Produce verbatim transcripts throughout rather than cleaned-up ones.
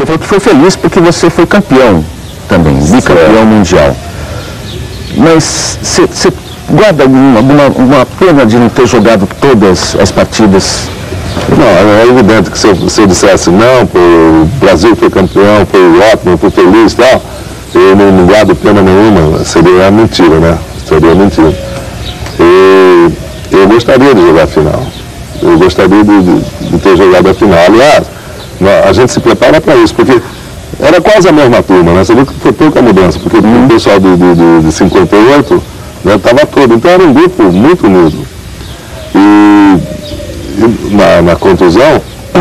falou que foi feliz porque você foi campeão também, bicampeão mundial. Mas você guarda alguma, alguma, alguma pena de não ter jogado todas as partidas? Não, é evidente que se eu, se eu dissesse não, pô, o Brasil foi campeão, foi ótimo, foi feliz e tal, eu não, não guardo pena nenhuma, seria mentira, né? Seria mentira. E eu gostaria de jogar a final. Eu gostaria de, de, de ter jogado a final. Aliás, a gente se prepara para isso, porque era quase a mesma turma, né? Você viu que foi pouca mudança, porque o pessoal de, de, de cinquenta e oito estava, né, todo. Então era um grupo muito unido. E, e na, na contusão,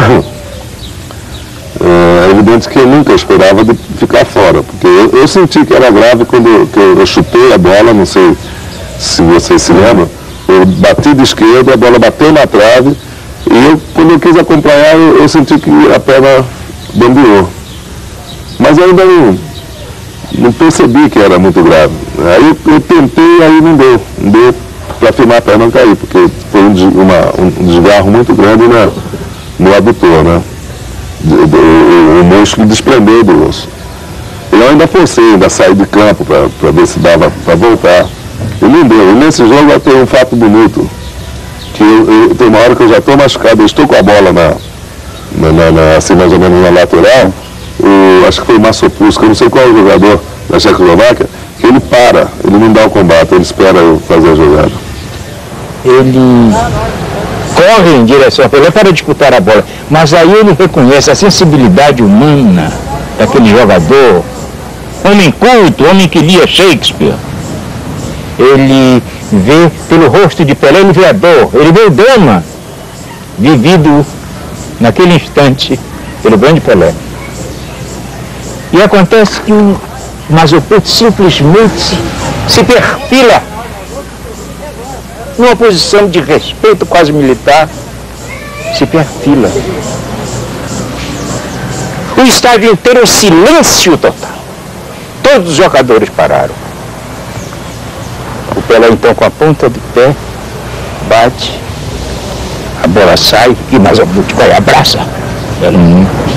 é evidente que eu nunca esperava de ficar fora, porque eu, eu senti que era grave quando eu, que eu, eu chutei a bola, não sei se vocês se lembram, eu bati de esquerda, a bola bateu na trave, e eu, quando eu quis acompanhar, eu, eu senti que a perna bambeou. Mas eu ainda não, não percebi que era muito grave. Aí eu, eu tentei, aí não deu, não deu para firmar a perna não cair, porque foi um, uma, um desgarro muito grande na, no adutor, né? O, o músculo desprendeu do osso. Eu ainda forcei, ainda saí de campo para ver se dava para voltar. E não deu. E nesse jogo eu tenho um fato bonito, que eu, eu, tem uma hora que eu já estou machucado, eu estou com a bola na, na, na, na, assim mais ou menos na lateral, o, acho que foi o Massopusca, eu não sei qual é o jogador da Tchecoslováquia, que ele para, ele não dá o combate, ele espera eu fazer a jogada. Ele corre em direção a Pelé para disputar a bola, mas aí ele reconhece a sensibilidade humana daquele jogador, homem culto, homem que lia Shakespeare. Ele vê pelo rosto de Pelé, ele vê a dor, ele vê o drama vivido naquele instante pelo grande Pelé. E acontece que o Masopust simplesmente se perfila numa posição de respeito quase militar, se perfila. O estádio inteiro, um silêncio total. Todos os jogadores pararam. O Pelé então com a ponta do pé, bate, a bola sai e Masopust vai, abraça. Hum.